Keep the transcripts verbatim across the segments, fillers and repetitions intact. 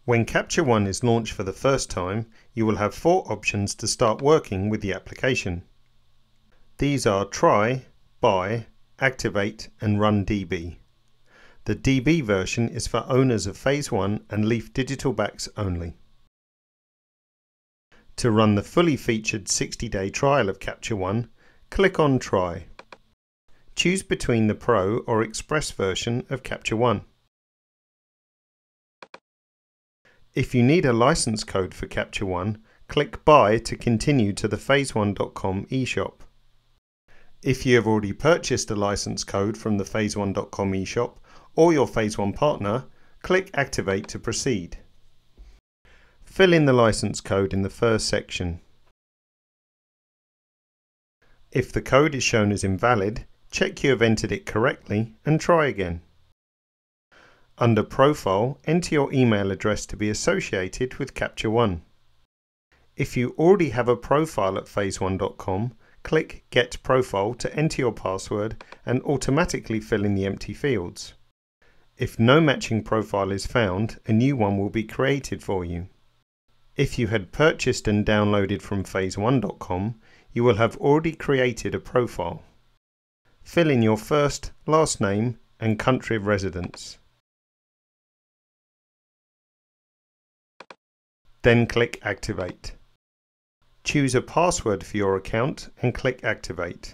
When Capture One is launched for the first time, you will have four options to start working with the application. These are Try, Buy, Activate and Run D B. The D B version is for owners of Phase one and Leaf digital backs only. To run the fully featured sixty day trial of Capture One, click on Try. Choose between the Pro or Express version of Capture One. If you need a license code for Capture One, click Buy to continue to the phase one dot com eShop. If you have already purchased a license code from the phase one dot com eShop or your Phase one partner, click Activate to proceed. Fill in the license code in the first section. If the code is shown as invalid, check you have entered it correctly and try again. Under Profile, enter your email address to be associated with Capture One. If you already have a profile at phase one dot com, click Get Profile to enter your password and automatically fill in the empty fields. If no matching profile is found, a new one will be created for you. If you had purchased and downloaded from phase one dot com, you will have already created a profile. Fill in your first, last name and country of residence. Then click Activate. Choose a password for your account and click Activate.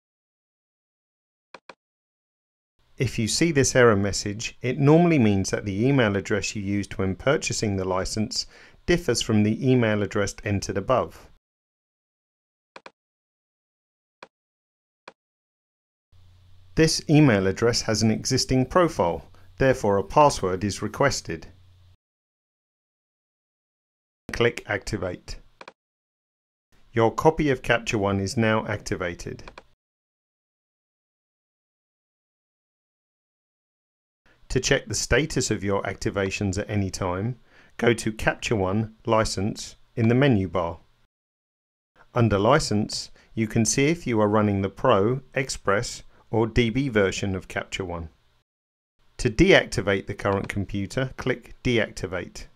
If you see this error message, it normally means that the email address you used when purchasing the license differs from the email address entered above. This email address has an existing profile, therefore a password is requested. Click Activate. Your copy of Capture One is now activated. To check the status of your activations at any time, go to Capture One License in the menu bar. Under License, you can see if you are running the Pro, Express or D B version of Capture One. To deactivate the current computer, click Deactivate.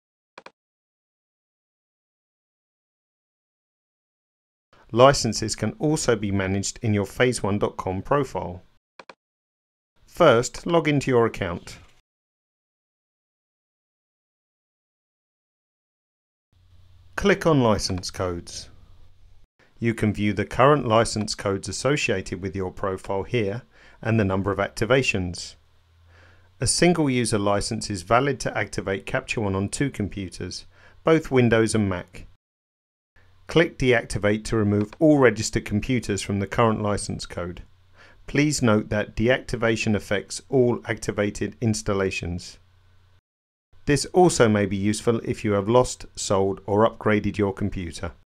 Licenses can also be managed in your phase one dot com profile. First, log into your account. Click on License Codes. You can view the current license codes associated with your profile here and the number of activations. A single user license is valid to activate Capture One on two computers, both Windows and Mac. Click Deactivate to remove all registered computers from the current license code. Please note that deactivation affects all activated installations. This also may be useful if you have lost, sold or upgraded your computer.